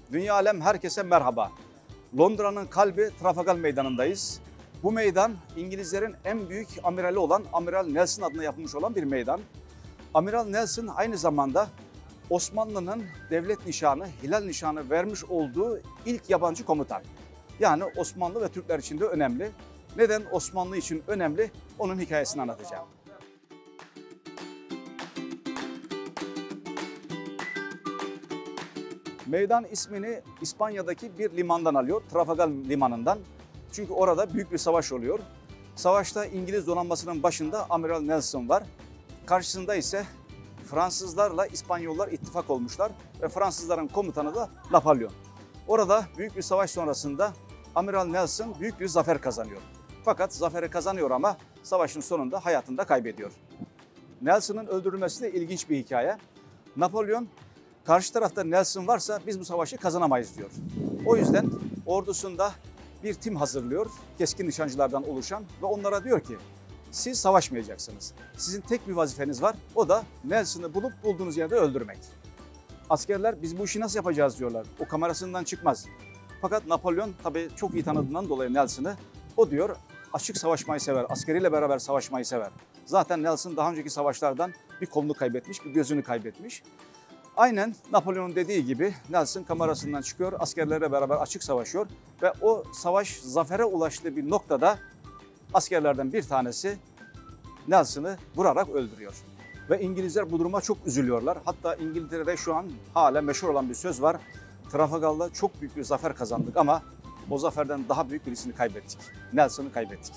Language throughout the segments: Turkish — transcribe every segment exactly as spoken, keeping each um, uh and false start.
Dünya alem herkese merhaba. Londra'nın kalbi Trafalgar Meydanı'ndayız. Bu meydan İngilizlerin en büyük amirali olan Amiral Nelson adına yapılmış olan bir meydan. Amiral Nelson aynı zamanda Osmanlı'nın devlet nişanı, hilal nişanı vermiş olduğu ilk yabancı komutan. Yani Osmanlı ve Türkler için de önemli. Neden Osmanlı için önemli? Onun hikayesini anlatacağım. Meydan ismini İspanya'daki bir limandan alıyor, Trafalgar Limanı'ndan. Çünkü orada büyük bir savaş oluyor. Savaşta İngiliz donanmasının başında Amiral Nelson var. Karşısında ise Fransızlarla İspanyollar ittifak olmuşlar ve Fransızların komutanı da Napolyon. Orada büyük bir savaş sonrasında Amiral Nelson büyük bir zafer kazanıyor. Fakat zaferi kazanıyor ama savaşın sonunda hayatını da kaybediyor. Nelson'ın öldürülmesi de ilginç bir hikaye. Napolyon, karşı tarafta Nelson varsa biz bu savaşı kazanamayız diyor. O yüzden ordusunda bir tim hazırlıyor, keskin nişancılardan oluşan ve onlara diyor ki siz savaşmayacaksınız. Sizin tek bir vazifeniz var, o da Nelson'ı bulup bulduğunuz yerde öldürmek. Askerler biz bu işi nasıl yapacağız diyorlar, o kamerasından çıkmaz. Fakat Napolyon tabii çok iyi tanıdığından dolayı Nelson'ı, o diyor açık savaşmayı sever, askeriyle beraber savaşmayı sever. Zaten Nelson daha önceki savaşlardan bir kolunu kaybetmiş, bir gözünü kaybetmiş. Aynen Napolyon'un dediği gibi Nelson kamerasından çıkıyor, askerlerle beraber açık savaşıyor ve o savaş zafere ulaştığı bir noktada askerlerden bir tanesi Nelson'ı vurarak öldürüyor. Ve İngilizler bu duruma çok üzülüyorlar. Hatta İngiltere'de şu an hala meşhur olan bir söz var. Trafalgar'da çok büyük bir zafer kazandık ama o zaferden daha büyük birisini kaybettik. Nelson'ı kaybettik.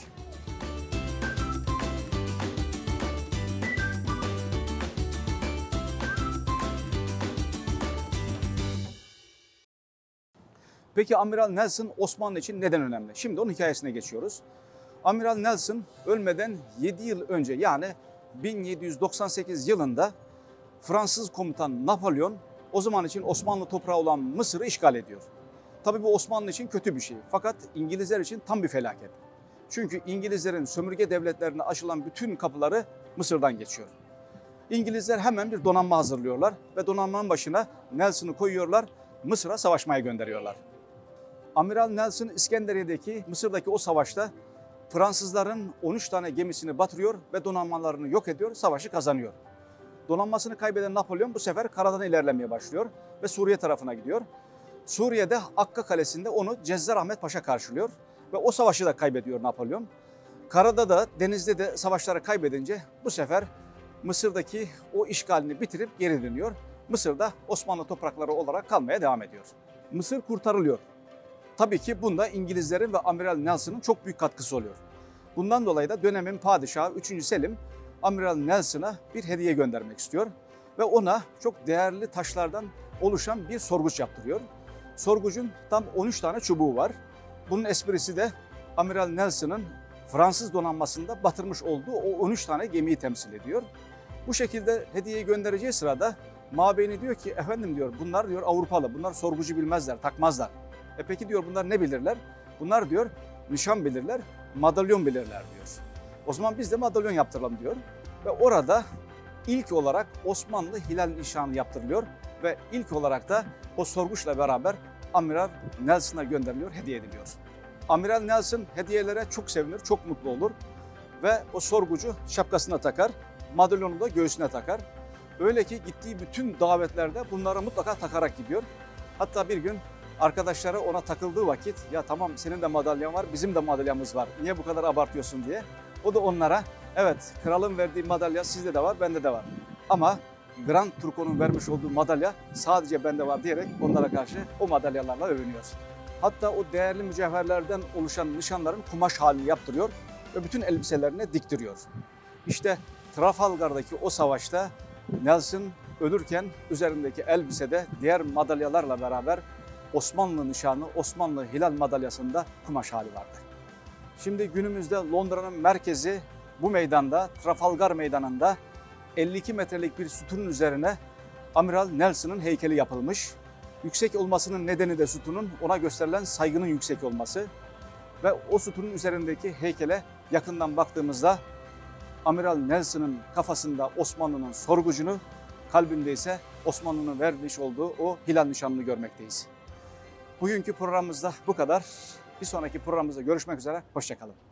Peki Amiral Nelson Osmanlı için neden önemli? Şimdi onun hikayesine geçiyoruz. Amiral Nelson ölmeden yedi yıl önce yani bin yedi yüz doksan sekiz yılında Fransız komutan Napolyon o zaman için Osmanlı toprağı olan Mısır'ı işgal ediyor. Tabii bu Osmanlı için kötü bir şey fakat İngilizler için tam bir felaket. Çünkü İngilizlerin sömürge devletlerine açılan bütün kapıları Mısır'dan geçiyor. İngilizler hemen bir donanma hazırlıyorlar ve donanmanın başına Nelson'ı koyuyorlar, Mısır'a savaşmaya gönderiyorlar. Amiral Nelson İskenderiye'deki, Mısır'daki o savaşta Fransızların on üç tane gemisini batırıyor ve donanmalarını yok ediyor, savaşı kazanıyor. Donanmasını kaybeden Napolyon bu sefer karadan ilerlemeye başlıyor ve Suriye tarafına gidiyor. Suriye'de Akka Kalesi'nde onu Cezzar Ahmet Paşa karşılıyor ve o savaşı da kaybediyor Napolyon. Karada da denizde de savaşları kaybedince bu sefer Mısır'daki o işgalini bitirip geri dönüyor. Mısır'da Osmanlı toprakları olarak kalmaya devam ediyor. Mısır kurtarılıyor. Tabii ki bunda İngilizlerin ve Amiral Nelson'ın çok büyük katkısı oluyor. Bundan dolayı da dönemin padişahı üçüncü Selim Amiral Nelson'a bir hediye göndermek istiyor ve ona çok değerli taşlardan oluşan bir sorguç yaptırıyor. Sorgucun tam on üç tane çubuğu var. Bunun esprisi de Amiral Nelson'ın Fransız donanmasında batırmış olduğu o on üç tane gemiyi temsil ediyor. Bu şekilde hediyeyi göndereceği sırada mabeyni diyor ki efendim diyor bunlar diyor Avrupalı, bunlar sorgucu bilmezler, takmazlar. E peki diyor bunlar ne bilirler? Bunlar diyor nişan bilirler, madalyon bilirler diyor. O zaman biz de madalyon yaptıralım diyor. Ve orada ilk olarak Osmanlı hilal nişanı yaptırılıyor ve ilk olarak da o sorguçla beraber Amiral Nelson'a gönderiliyor, hediye ediliyor. Amiral Nelson hediyelere çok sevinir, çok mutlu olur ve o sorgucu şapkasına takar, madalyonu da göğsüne takar. Öyle ki gittiği bütün davetlerde bunları mutlaka takarak gidiyor. Hatta bir gün arkadaşları ona takıldığı vakit ya tamam senin de madalyan var, bizim de madalyamız var, niye bu kadar abartıyorsun diye. O da onlara evet kralın verdiği madalya sizde de var, bende de var. Ama Grand Turco'nun vermiş olduğu madalya sadece bende var diyerek onlara karşı o madalyalarla övünüyor. Hatta o değerli mücevherlerden oluşan nişanların kumaş halini yaptırıyor ve bütün elbiselerine diktiriyor. İşte Trafalgar'daki o savaşta Nelson ölürken üzerindeki elbisede diğer madalyalarla beraber Osmanlı nişanı, Osmanlı hilal madalyasında kumaş hali vardı. Şimdi günümüzde Londra'nın merkezi bu meydanda, Trafalgar Meydanı'nda elli iki metrelik bir sütunun üzerine Amiral Nelson'ın heykeli yapılmış. Yüksek olmasının nedeni de sütunun ona gösterilen saygının yüksek olması. Ve o sütunun üzerindeki heykele yakından baktığımızda Amiral Nelson'ın kafasında Osmanlı'nın sorgucunu, kalbinde ise Osmanlı'nın vermiş olduğu o hilal nişanını görmekteyiz. Bugünkü programımızda bu kadar. Bir sonraki programımızda görüşmek üzere. Hoşça kalın.